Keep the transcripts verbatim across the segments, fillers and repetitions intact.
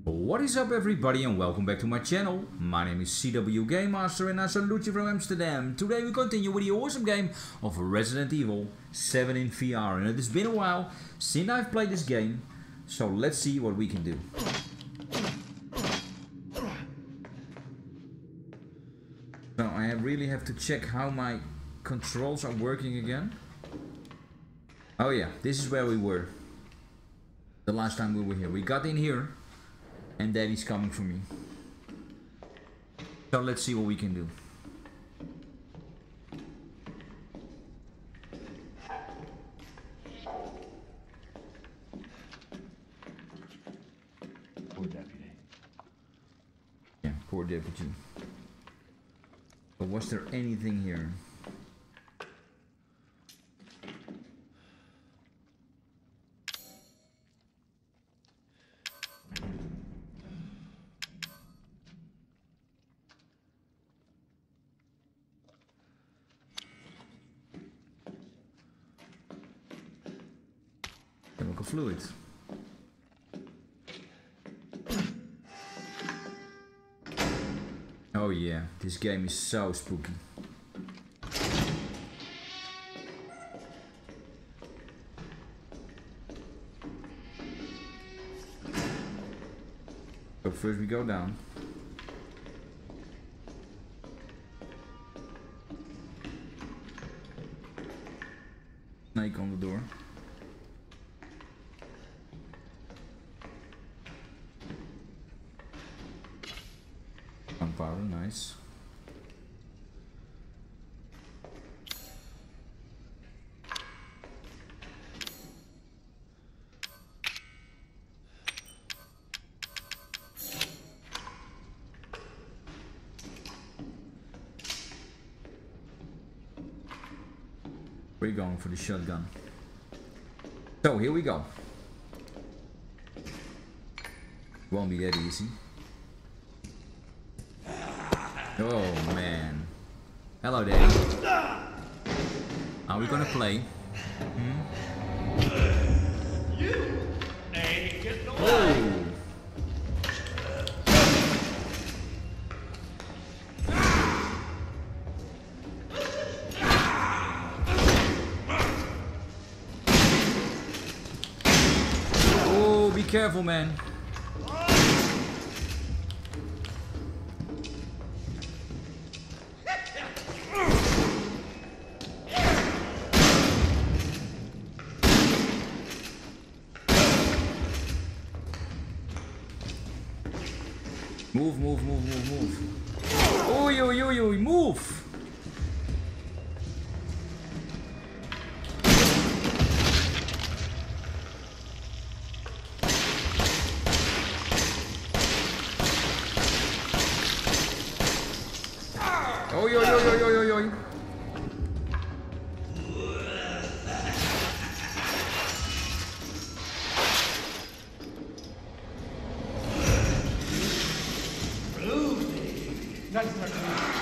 What is up everybody and welcome back to my channel. My name is C W Game Master and I salute you from Amsterdam. Today we continue with the awesome game of Resident Evil seven in V R, and it has been a while since I've played this game, so let's see what we can do. So I really have to check how my controls are working again. Oh yeah, this is where we were the last time we were here. We got in here and Daddy's coming for me. So let's see what we can do. Poor deputy. Yeah, poor deputy. But was there anything here? Chemical fluid. Oh yeah, this game is so spooky. So first we go down. Snake on the door. Gunpowder, nice. We're going for the shotgun. So here we go. Won't be that easy. Oh man. Hello Daddy. Are we gonna play? Hmm? You ain't getting away. Oh. Oh, be careful, man. Move, move, move, move, move. Oi, oi, oi, oi, move! Oi, oi, oi, oi, oi, oi. Nice, nice.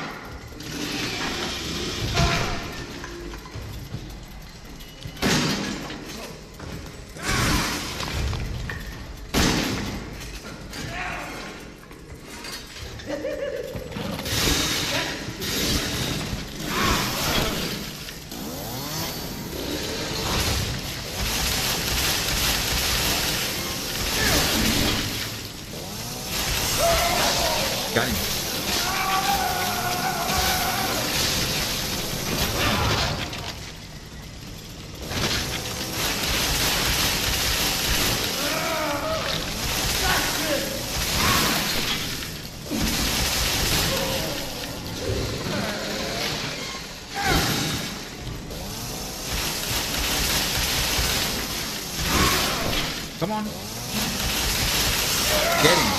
Got him. Come on. Get him.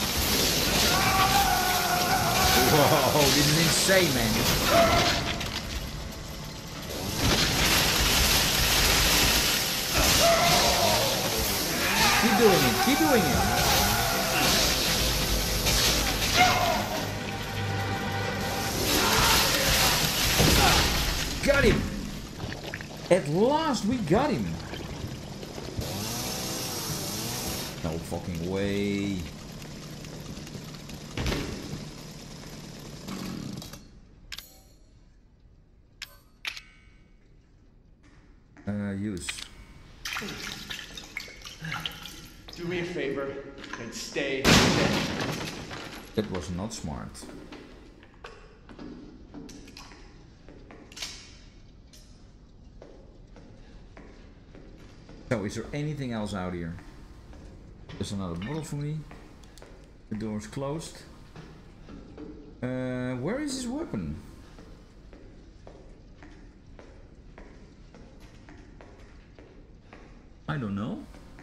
Whoa, this is insane, man. Keep doing it, keep doing it. Got him. At last we got him. No fucking way. Uh, use. Do me a favor and stay dead. That was not smart. So, is there anything else out here? There's another bottle for me. The door's closed. Uh, where is his weapon? I don't know.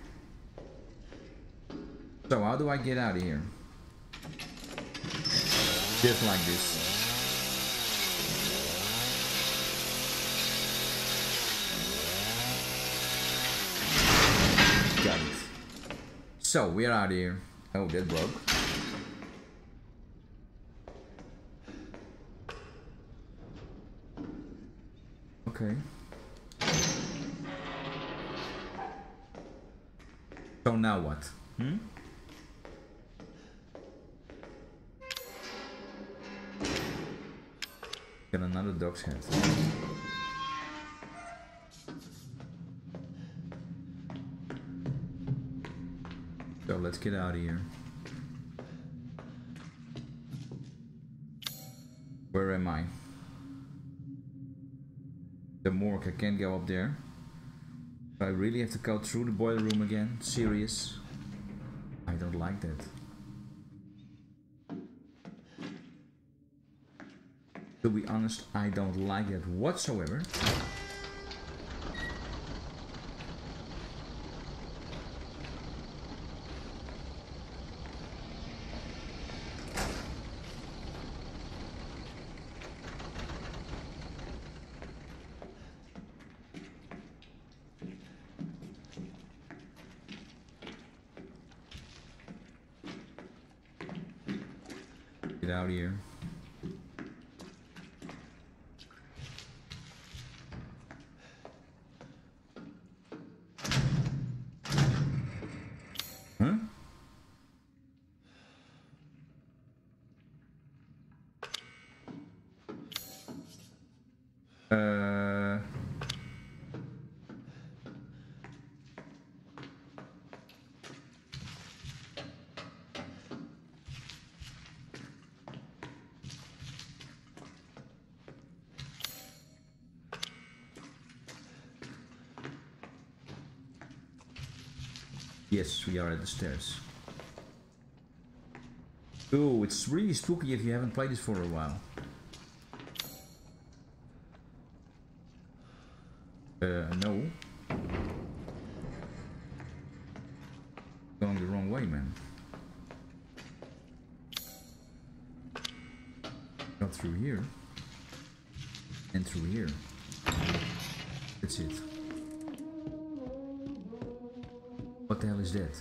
So how do I get out of here? Just like this. Got it. So we're out of here. Oh, that broke. Okay. So now what? Hmm? Got another dog's head. So let's get out of here. Where am I? The morgue, I can't go up there. I really have to go through the boiler room again? Serious? I don't like that. To be honest, I don't like it whatsoever. Get out of here. Huh? Uh... Yes, we are at the stairs. Oh, it's really spooky if you haven't played this for a while. Uh, no. Going the wrong way, man. Not through here. And through here. That's it. What the hell is that?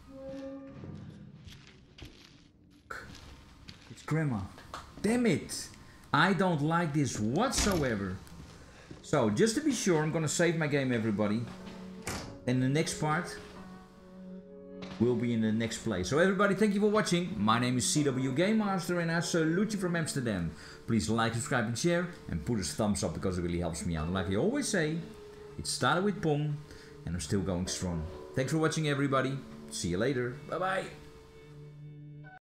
It's Grandma. Damn it! I don't like this whatsoever. So, just to be sure, I'm gonna save my game, everybody. And the next part will be in the next place. So everybody, thank you for watching. My name is C W Game Master and I salute you from Amsterdam. Please like, subscribe and share and put a thumbs up because it really helps me out. And like I always say, it started with Pong and I'm still going strong. Thanks for watching, everybody. See you later. Bye bye.